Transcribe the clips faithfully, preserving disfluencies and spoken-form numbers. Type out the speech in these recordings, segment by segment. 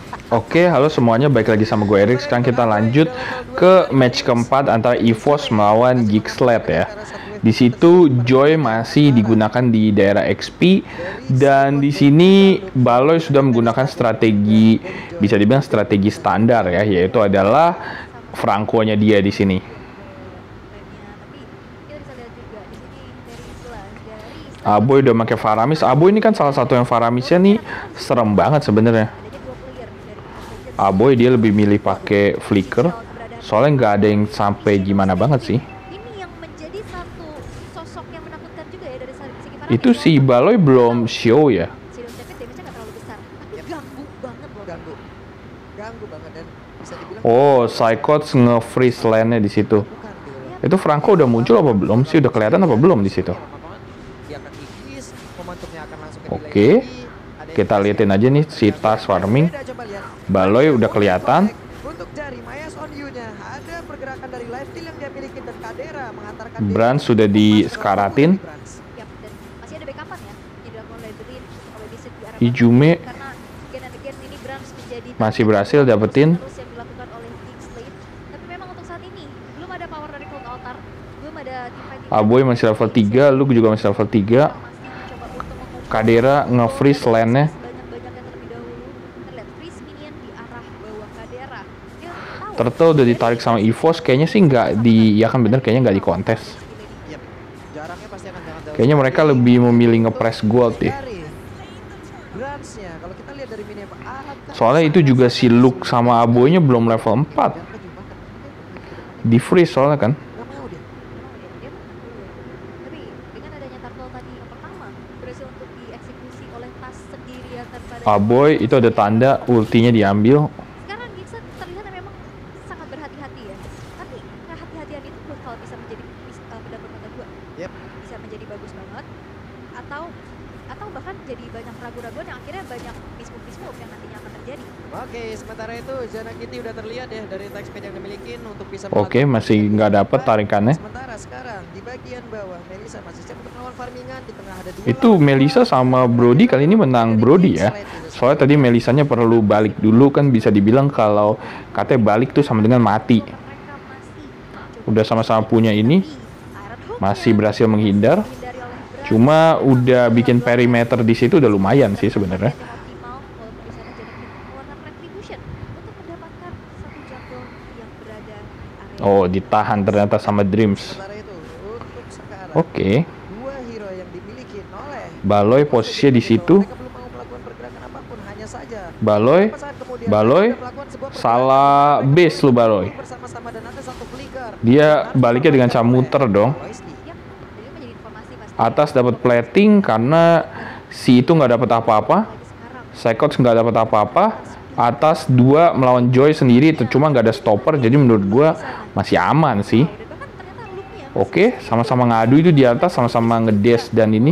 Oke, halo semuanya, baik lagi sama gue Erik. Sekarang kita lanjut ke match keempat antara EVOS melawan Geekslet ya. Di situ Joy masih digunakan di daerah X P dan di sini Baloy sudah menggunakan strategi, bisa dibilang strategi standar ya, yaitu adalah Franco-nya dia di sini. Aboy udah pakai Faramis. Aboy ini kan salah satu yang Faramisnya nih serem banget sebenarnya. Aboy dia lebih milih pakai flicker, soalnya nggak ada yang sampai gimana banget sih. Ini yang menjadi satu sosok yang menakutkan juga ya dari segi Faramis. Itu si Baloy belum show ya. Si Dom Cepet damage-nya nggak terlalu besar, tapi ganggu banget loh. Ganggu, ganggu banget dan bisa dibilang. Oh, Psychots nge-freeze lane-nya di situ. Itu Franco udah muncul apa belum sih? Udah kelihatan apa belum di situ? Oke, kita liatin aja nih si Tas farming. Baloy udah kelihatan. Untuk jari Maya on you-nya ada pergerakan dari live steal yang dia miliki dan Kadera mengantarkan Brand sudah disekaratin. Yap, dan masih ada backupan ya yang dilakukan oleh Brin kalau visit di arah Ijume karena again and again ini Brans menjadi masih berhasil dapetin. terus yang dilakukan oleh Geekslet. Tapi memang untuk saat ini belum ada power dari Cloud Altar, belum ada teamfight. Aboy masih level tiga, Luke juga masih level tiga. Kadera nge-freeze lane-nya. Turtle udah ditarik sama EVOS, kayaknya sih nggak di, ya kan bener, kayaknya nggak di kontes. Kayaknya mereka lebih memilih nge-press gold ya. Soalnya itu juga si Luke sama Aboynya belum level empat. Di freeze soalnya kan. Aboy itu ada tanda ultinya diambil. Sekarang Geekslet terlihat memang sangat berhati-hati ya. Tapi kehati-hatian itu kalau bisa menjadi uh, pendapat mata dua, yep. bisa menjadi bagus banget. Atau atau bahkan jadi banyak ragu-raguan yang akhirnya banyak mismove-mismove yang nantinya akan terjadi. Oke, sementara itu Zana Kitty udah terlihat ya dari attack speed yang dimiliki untuk bisa. Oke, masih nggak dapet tarikannya. Sementara sekarang di bagian bawah Melissa masih siap untuk melawan farmingan, di tengah ada dua. Itu Melissa sama Brody kali ini menang Brody ya. Soalnya tadi Melissanya perlu balik dulu, kan bisa dibilang kalau katanya balik tuh sama dengan mati. Udah sama-sama punya ini, masih berhasil menghindar. Cuma udah bikin perimeter di situ udah lumayan sih sebenarnya. Oh, ditahan ternyata sama Dreams. Oke. Okay. Baloy posisinya di situ. Baloy, Baloy, salah base lu Baloy. Dia baliknya dengan cara muter dong. Atas dapat plating karena si itu nggak dapat apa-apa. Psychots nggak dapat apa-apa. Atas dua melawan Joy sendiri, cuma nggak ada stopper, jadi menurut gua masih aman sih. Oke, sama-sama ngadu itu di atas, sama-sama ngedes dan ini.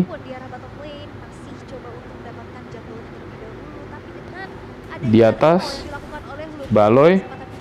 Di atas, Baloy.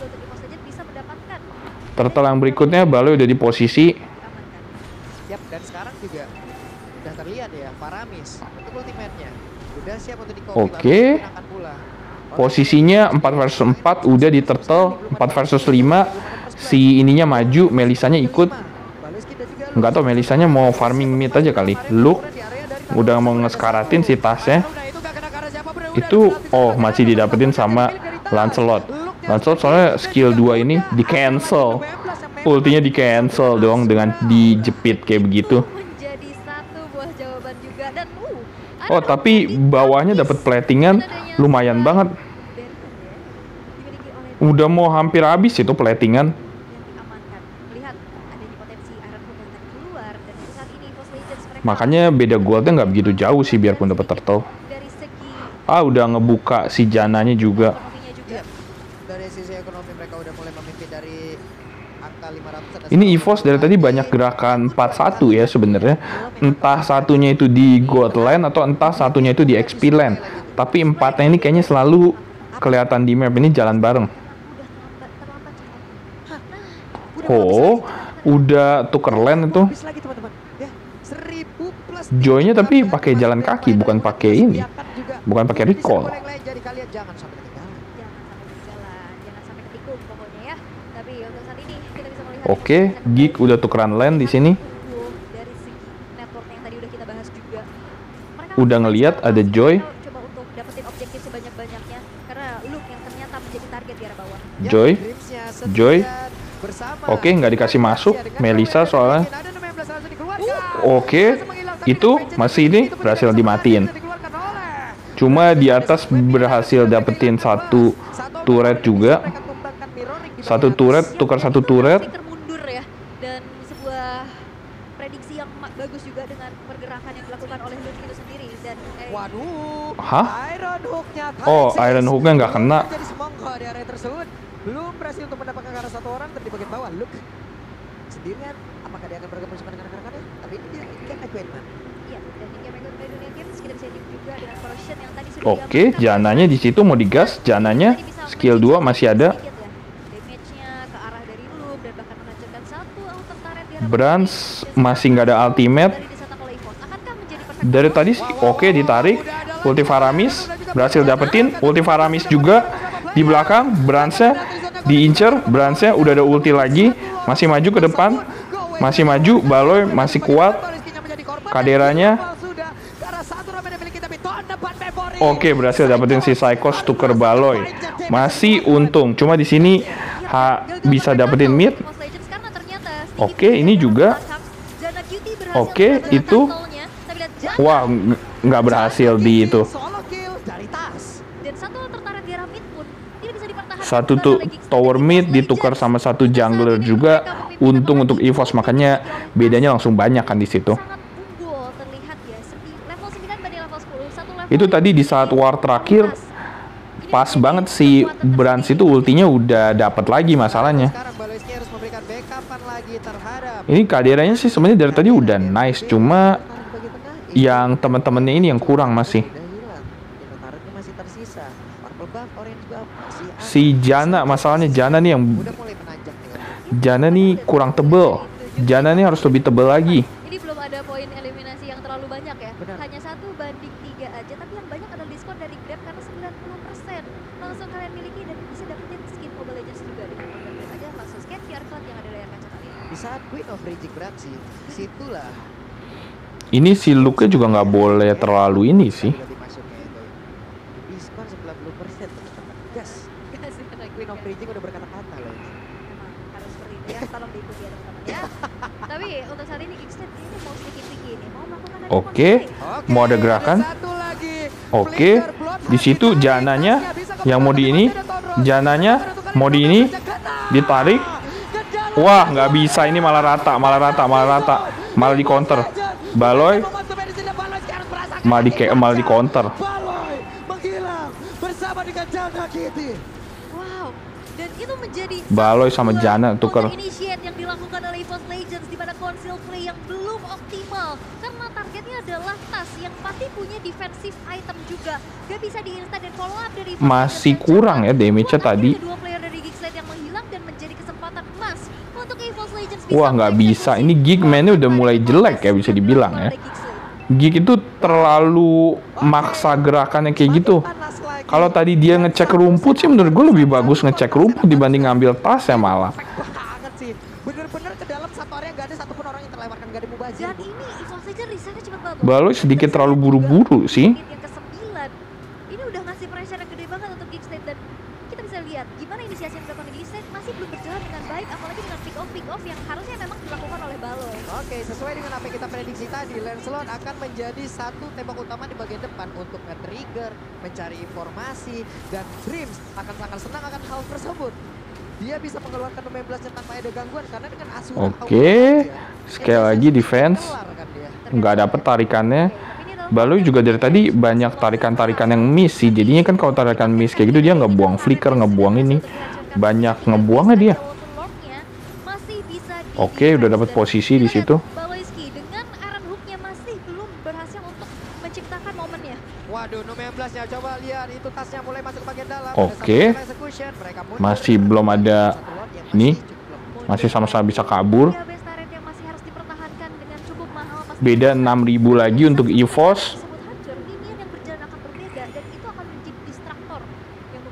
Turtle yang berikutnya, Baloy udah di posisi. Yap, dan sekarang juga udah terlihat ya, Faramis untuk ultimate-nya udah siap untuk di-copy. Oke. Posisinya empat versus empat udah di Turtle, empat versus lima. Si ininya maju, Melissanya ikut. Nggak tahu Melissanya mau farming mid aja kali. Luke udah mau ngeskaratin si tasnya. Itu oh masih didapetin sama Lancelot. Lancelot soalnya skill dua ini di cancel. Ultinya di cancel dong dengan dijepit kayak begitu. Oh tapi bawahnya dapat platingan lumayan banget. Udah mau hampir habis itu platingan. Makanya beda goldnya nggak begitu jauh sih biarpun dapat turtle. Ah udah ngebuka si Jananya juga. Dari sisi ekonomi mereka udah mulai memimpin dari angka lima ratus. Ini EVOS dari tadi banyak gerakan empat satu ya sebenarnya. Entah satunya itu di gold lane atau entah satunya itu di X P lane. Tapi empatnya ini kayaknya selalu kelihatan di map ini jalan bareng. Oh, udah tuker lane itu. Joy-nya tapi pakai jalan kaki, bukan pakai ini. Bukan pakai recall. boom pokoknya ya. Tapi untuk saat ini kita bisa melihat Oke, Geek udah tukeran land di sini. dari segi network yang tadi udah kita bahas juga. Mereka Udah ngeliat ada Joy. coba untuk dapetin objektif sebanyak-banyaknya karena Luke yang ternyata menjadi target di arah bawah. Ya, Joy, Dreams-nya Joy. sendirian bersama. Oke, nggak dikasih masuk. Masih dengan Melisa Rowan soalnya. dan ada enam belas langsung dikeluarkan. Oke, Langsung menghilang, tapi itu Vengeance masih ini itu berhasil tidak dimatiin. bisa dikeluarkan oleh. Cuma di atas berhasil dapetin satu turret juga. Mereka tumbangkan Mirroric di Satu bagian turret, atas. tukar satu turret. Stiker mundur ya, dan sebuah prediksi yang ma- bagus juga dengan pergerakan yang dilakukan oleh Luke itu sendiri dan eh, Waduh. Hah? Iron Hook-nya Oh, Alexis Iron Hook-nya nggak belum kena. terjadi semongko di area tersebut. Belum berhasil untuk mendapatkan arah satu orang, tapi di bagian bawah Luke sendirian. Apakah dia akan bergabung bersama dengan rekan-rekannya? Tapi ini dia Ken Equipment. iya, dan hingga Mega Dunia Games kita bisa lihat juga dengan corruption yang tadi sudah Oke, diamankan. Jananya di situ mau digas. Jananya skill dua masih ada. Sedikit ya, damage-nya ke arah dari Luke dan bahkan menghancurkan satu outer turret di arah Brans bawah. masih nggak ada ultimate. Dari disetak oleh Evos. Akankah menjadi perfect Dari match? tadi oke ditarik. Ulti Faramis berhasil dapetin. Ulti Faramis juga di belakang. Bransnya diincer. Bransnya udah ada ulti lagi. Masih maju ke depan. Masih maju. Baloy masih kuat. Kaderanya. Oke, berhasil dapetin si Psychos tuker Baloy. Masih untung. Cuma di sini ha, bisa dapetin mid. Oke, ini juga. Oke, itu. Wah, ng- nggak berhasil di itu. Solo kill dari tas. Dan satu tertarik di arah mid pun tidak bisa dipertahankan. Satu tuh tower mid ditukar sama satu jungler juga. Untung untuk Evos, makanya bedanya langsung banyak kan di situ. Sangat unggul terlihat ya. Sembi- level sembilan banding level sepuluh. Satu level Itu tadi di saat war terakhir Ini pas menjadi banget si kekuatan Brans tersendiri. itu ultinya udah dapat lagi masalahnya. Sekarang Baloyski harus memberikan backupan lagi terhadap Ini kaderanya sih sebenarnya dari tadi udah nice, cuma yang teman-temannya ini yang kurang masih. udah hilang. Dinotaretnya masih tersisa. Purple buff, orange buff masih ada. Si Jana, masalahnya Jana nih yang Udah mulai menanjak nih. Jana nih kurang tebel. Jana nih harus lebih tebel lagi. Ini belum ada poin eliminasi yang terlalu banyak ya. Benar. Hanya satu banding tiga aja, tapi yang banyak adalah diskon dari Grab karena sembilan puluh persen langsung kalian miliki dan bisa dapetin skin Mobile Legends juga dengan order Grab aja langsung scan Q R code yang ada di layar kaca kalian. Di saat Queen of Raging beraksi, situlah Ini si Luke juga nggak boleh terlalu ini sih. udah dimasuknya itu. Diskon sembilan puluh persen. Gas. Gas ya, naik Queen of ya. Raging udah berkata-kata loh. Memang harus seperti itu ya, tolong diikuti ya teman-teman ya. Tapi untuk saat ini Geekstep ini mau sedikit tinggi nih, mau melakukan ada Oke. counter Mau ada gerakan? Satu lagi. Oke. Flicker blood Di situ masih Jananya bisa yang mau di ini, kebetulan Jananya mau di ini, ditarik. Wah, nggak bisa, ini malah rata, malah rata, malah rata, malah di counter. Baloy malah di malah di counter. Baloy menghilang bersama dengan Jana Kitty. Wow, dan itu menjadi Baloy sama sebuah Jana tuker. counter initiate yang dilakukan oleh Evos Legends di mana conceal play yang belum optimal karena targetnya adalah tas yang pasti punya defensive item juga. Gak bisa di-instant dan follow up dari Evos Masih Legends. kurang ya damage-nya Buat tadi. akhirnya dua player dari Geekslate yang menghilang dan menjadi kesempatan emas untuk Evos Legends bisa Wah, nggak bisa. Ini Geek mainnya udah mulai jelek ya, bisa dibilang ya. Geek itu terlalu maksa gerakannya kayak gitu. Panas lagi. Kalau tadi dia ngecek rumput sih menurut gue lebih bagus ngecek rumput dibanding ngambil tas ya malah. banget sih. Bener-bener ke dalam satu area nggak ada satupun orang yang terlewatkan, nggak ada mubazir. Dan ini Evos Legends resetnya cepet banget. Baloy sedikit terlalu buru-buru sih. Yang kesembilan. Ini udah ngasih pressure yang gede banget untuk Geekslate dan kita bisa lihat gimana inisiasi yang dilakukan Geekslate masih belum berjalan dengan baik apalagi dengan pick off pick off yang harusnya memang dilakukan oleh Baloy. Oke, sesuai dengan apa yang kita prediksi tadi, Lancelot akan menjadi satu tembak utama di bagian depan untuk nge-trigger, mencari informasi, dan Dreams akan sangat senang akan hal tersebut. Dia bisa mengeluarkan enam belas-nya tanpa ada gangguan karena dengan asuhan Oke, sekali lagi defense. Nggak dapet tarikannya. Baloy juga dari tadi banyak tarikan-tarikan yang miss sih. Jadinya kan kalau tarikan miss kayak gitu dia ngebuang flicker, ngebuang ini. Banyak ngebuangnya dia. Oke, udah dapat posisi di situ. Baloyski dengan Iron Hook-nya masih belum berhasil untuk menciptakan momennya. Waduh, enam belas-nya coba lihat itu tasnya mulai masuk ke bagian dalam. Oke. Ada satu execution, mereka mundur. Masih belum ada Satu lot yang ini. masih cukup. Masih sama-sama bisa kabur. Tiga base turret yang masih harus dipertahankan dengan cukup mahal. Pasti Beda enam ribu lagi untuk Evos. disebut hancur, linian yang berjalan akan berbeda dan itu akan menjadi distraktor yang membuat dari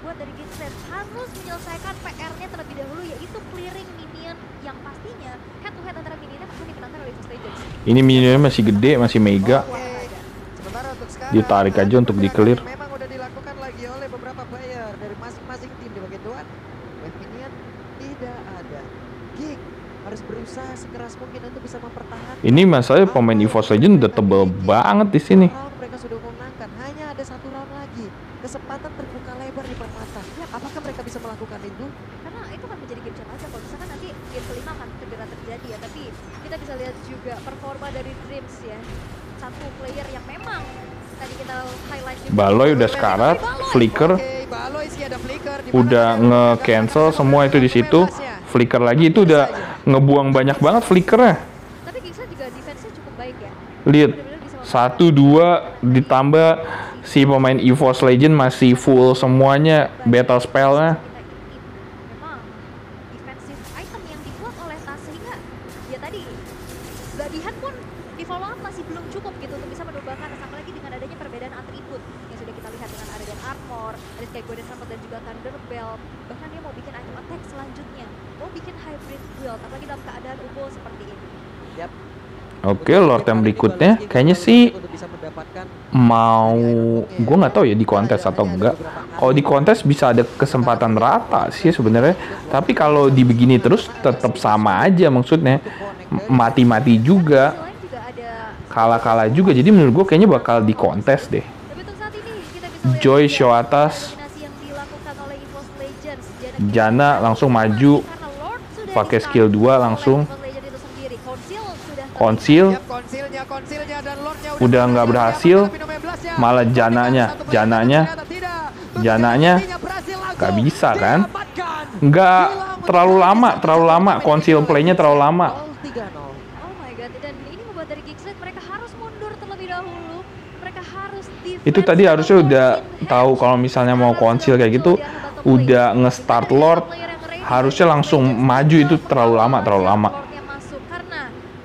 Kickstart harus menyelesaikan P R-nya terlebih dahulu, yaitu clearing minion yang pastinya head to head antara minionnya akan dimenangkan oleh First Legends. Ini minionnya masih gede, masih mega. Oke. Sementara untuk sekarang Ditarik aja untuk di-clear. memang udah dilakukan lagi oleh beberapa player dari masing-masing tim di bagian luar. Wave minion tidak ada. Gig harus berusaha sekeras mungkin untuk bisa mempertahankan. Ini masalahnya pemain EVOS Legends udah tebel banget di sini. Round mereka sudah memenangkan, hanya ada satu round lagi. Kesempatan terbuka lebar di depan mata. Apakah mereka bisa melakukan itu? Karena itu kan menjadi game chat aja, kalau misalkan nanti game kelima akan segera terjadi ya, tapi kita bisa lihat juga performa dari Dreams ya, satu player yang memang tadi kita highlight juga. Baloy udah sekarat, Flicker Oke, Baloy sih ada Flicker. Di mana udah ada nge-cancel semua itu di situ. ya. Flicker lagi itu udah ngebuang banyak banget flickernya. Tapi Kickstart juga defense-nya cukup baik ya. Lihat, Benar-benar bisa mempertahankan. satu dua ditambah si pemain EVOS Legends masih full semuanya battle spell-nya. Kita ingin memang defensive item yang dibuat oleh Tas, sehingga ya tadi Gladihan pun di follow up masih belum cukup gitu untuk bisa menubahkan, apalagi dengan adanya perbedaan atribut yang sudah kita lihat dengan adegan armor, ada kayak Golden Trumpet dan juga Thunder Belt. Bahkan dia mau bikin item attack selanjutnya, mau bikin hybrid build, apalagi dalam keadaan unggul seperti ini. Yap. Oke, Lord yang berikutnya kayaknya sih Untuk bisa mendapatkan mau, gue nggak tahu ya di kontes atau enggak. Kalau di kontes bisa ada kesempatan rata sih sebenarnya. Tapi kalau di begini terus tetap sama aja maksudnya, M- mati-mati juga, Sisi lain juga ada kalah-kalah juga. Jadi menurut gue kayaknya bakal di kontes deh. tapi untuk saat ini kita bisa lihat Joy juga show atas, dominasi yang dilakukan oleh EVOS Legends. Jana langsung maju, Karena Lord sudah pakai di-start skill dua oleh langsung. EVOS Legends itu sendiri. Conceal sudah Konsil Yap, konsilnya, konsilnya dan Lordnya Udah nggak berhasil, Tapi nomor sebelas-nya. malah jananya, Satu jananya, ternyata tidak. jananya Sepertinya berhasil langsung nggak bisa kan? diamankan. Nggak Hilang terlalu menjadi lama, satu terlalu lama, sampai konsil tiga. playnya terlalu lama. Gol tiga nol. Oh my god, dan ini membuat dari Kickstart mereka harus mundur terlebih dahulu. Mereka harus defense. Itu tadi harusnya udah tahu kalau misalnya mau konsil kayak gitu, udah nge-start Lord, harusnya langsung maju. Itu terlalu lama, terlalu lama. Lordnya masuk karena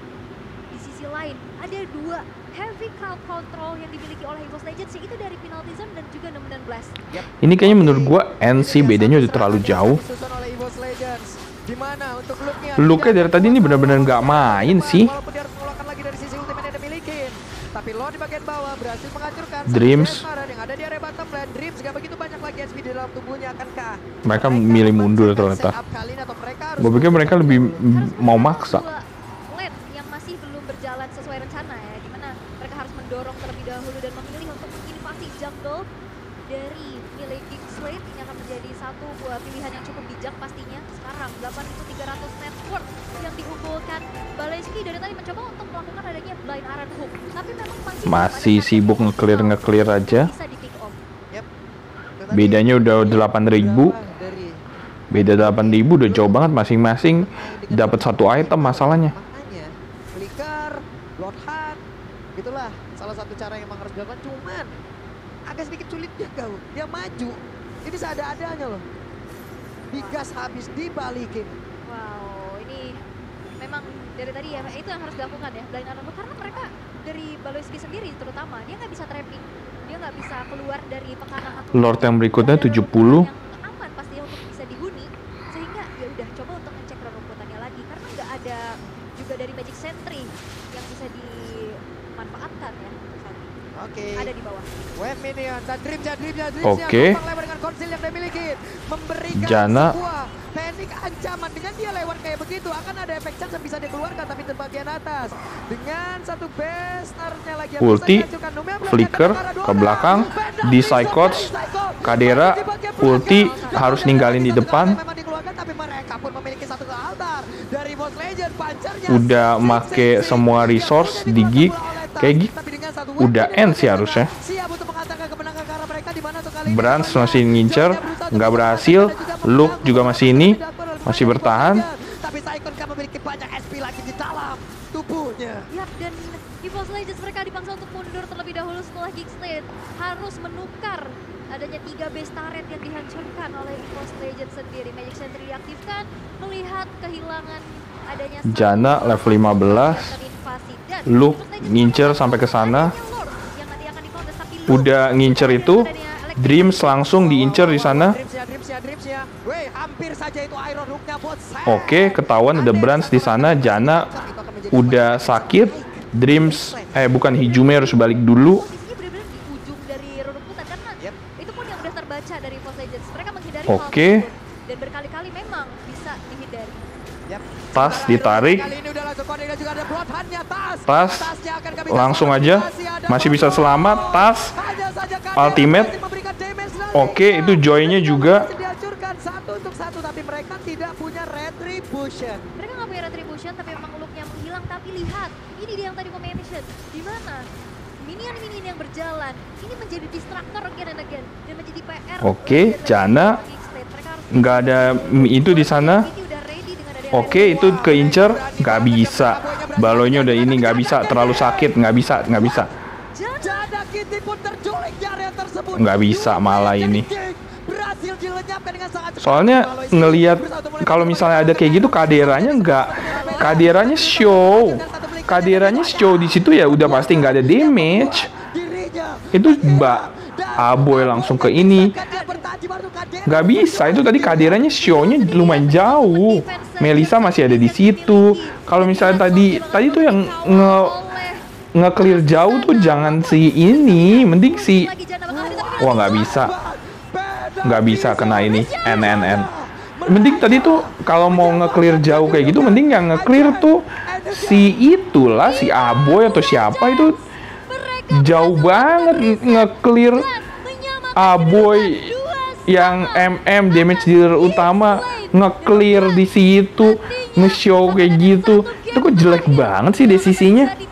di sisi lain ada dua heavy crowd control yang dimiliki oleh EVOS Legends, itu dari penalty zone dan juga Numenor Blast. Ini kayaknya menurut gua N C bedanya udah terlalu jauh. Disusun oleh EVOS Legends. Di mana untuk Luke-nya? Luke-nya dari tadi ini benar-benar nggak main sih. Walaupun dia harus mengeluarkan lagi dari sisi ultimate yang dia miliki. Tapi Lord di bagian bawah berhasil menghancurkan Dreams. satu Desmaran yang ada di area bottom lane. Dreams gak begitu banyak lagi H P di dalam tubuhnya, akankah Mereka milih mundur ternyata. setup kali ini atau mereka harus Gue pikir mereka lebih Harus m- mau maksa. dua lane yang masih belum berjalan sesuai rencana ya, dimana mereka harus mendorong terlebih dahulu dan memilih untuk menginvasi jungle dari milik Kickstart. Ini akan menjadi satu buah pilihan yang cukup bijak pastinya. Sekarang delapan ribu tiga ratus net worth yang diunggulkan. Baleski dari tadi mencoba untuk melakukan adanya blind Iron Hook, tapi memang masih belum Masih ada sibuk satu nge-clear nge-clear aja. bisa di pick off. Yep. Bedanya udah delapan ribu. Dari Beda delapan ribu udah jauh banget masing-masing. Dapat satu item masalahnya. makanya Flicker, Lord Hunt, itulah salah satu cara yang memang harus dilakukan. Cuman agak sedikit sulit dia kau. Dia maju. Ini seada-adanya loh. Digas habis dibalikin. Wow, ini memang dari tadi ya, itu yang harus dilakukan ya, blind Iron Hook, karena mereka dari Baloyski sendiri terutama, dia nggak bisa trapping, dia nggak bisa keluar dari pekanan atau Lord yang berikutnya ada tujuh puluh. yang aman pastinya untuk bisa dihuni, sehingga ya udah coba untuk ngecek rumputannya lagi, karena nggak ada juga dari Magic Sentry yang bisa dimanfaatkan ya saat ini. Oke. Ada di bawah. Wave Minion dan Dreamsnya, Dreamsnya, Dreamsnya. Oke. Gelombang lebar dengan konsil yang dia miliki. Memberikan Jana. sebuah teknik ancaman. Dengan dia lewat kayak begitu, akan ada efek chance yang bisa dikeluarkan, tapi di bagian atas. Dengan satu bestarnya lagi yang Ulti, bisa dihancurkan. Numea belum Flicker ada ke Maradona. belakang, Vandal di Vision Psychots, dari Psycho. Kadera, Di bagian ulti belakang. harus Dan ninggalin di satu depan. kali memang dikeluarkan, tapi mereka pun memiliki satu altar. Dari Boss Legend, pancarnya. Udah Sing, make sing, sing. semua Yang resource sudah di dikeluarkan gig. bola oleh Tas, Kayak gig tapi dengan satu udah weapon end yang sih berbeda. harusnya. Siap untuk mengantarkan kemenangan ke arah mereka, di mana untuk kali ini Brans namanya masih ngincer, Joynya berusaha nggak untuk berhasil. mengamankan dan juga Luke juga mengganggu masih ini, serangan yang dilakukan oleh masih pemain bertahan. Boss Legends. Tapi Saikon kan memiliki banyak S P lagi di dalam tubuhnya. Ya, dan EVOS Legends mereka dipaksa untuk mundur terlebih dahulu setelah Kickstart harus menukar adanya tiga base turret yang dihancurkan oleh EVOS Legends sendiri. Magic Sentry diaktifkan melihat kehilangan adanya satu Jana level lima belas. terinvasi. Dan Luke EVOS Legends ngincer masih sampai ke sana. adanya Lord yang nanti akan dikontes, tapi Luke Udah ngincer itu, adanya Electric Dreams langsung diincer di sana. Dreamsnya, Dreamsnya, dengan Dreams-nya. Weh, hampir saja itu Iron Hook-nya bot. Oke, ketahuan ada Brans di sana. Jana udah sakit. Dreams, eh bukan, Hijume harus balik dulu. Posisinya benar-benar di ujung dari rerumputan karena Yep. itu pun yang udah terbaca dari Force Legends. Mereka menghindari Oke. hal tersebut dan berkali-kali memang bisa dihindari. Yep. Tas Sementara ditarik. Iron Hook kali ini udah langsung connect dan juga ada Bloodhound-nya. Tas. Tas. Tasnya akan kami Langsung kasih aja. ada Masih bisa Bobo. selamat. Tas. Hanya saja Kadir Ultimate. masih memberikan damage lagi. Oke, itu Joy-nya juga. Masih dihancurkan satu untuk satu, tapi mereka tidak punya retribution. Mereka nggak punya retribution tapi memang look-nya menghilang. Tapi lihat, ini dia yang tadi gue mention. Di mana minion-minion yang berjalan ini menjadi distractor again and again dan menjadi P R. Oke, Lagi-lagi Jana. bagi X-Blade. Mereka harus Nggak ada itu di sana. Ini udah ready dengan adanya Oke, itu keincer. Nggak bisa. Balonya udah ini, nggak bisa. Terlalu sakit. Nggak bisa, nggak bisa. Jada Kitty pun terculik di area tersebut. Nggak bisa malah Jadi ini. King berhasil dilenyapkan dengan sangat cepat. Soalnya Kalau isi ngelihat berusaha untuk kalau misalnya ada kayak gitu, kaderanya nggak, kaderanya show, kaderanya show di situ ya udah pasti nggak ada damage. dirinya. Itu Mbak Aboy langsung ke ini, nggak bisa. Itu tadi kaderanya show-nya lumayan jauh. Melisa masih ada di situ. Kalau misalnya tadi tadi tuh yang nge nge-clear jauh tuh jangan si ini, mending si, wah nggak bisa, nggak bisa kena ini N N N. Mending tadi tuh kalau mau nge-clear jauh kayak gitu, mending yang nge-clear tuh si itulah, si Aboy atau siapa itu, jauh banget nge-clear Aboy yang M M damage dealer utama nge-clear di situ, nge-show kayak gitu. Itu kok jelek banget sih desisinya.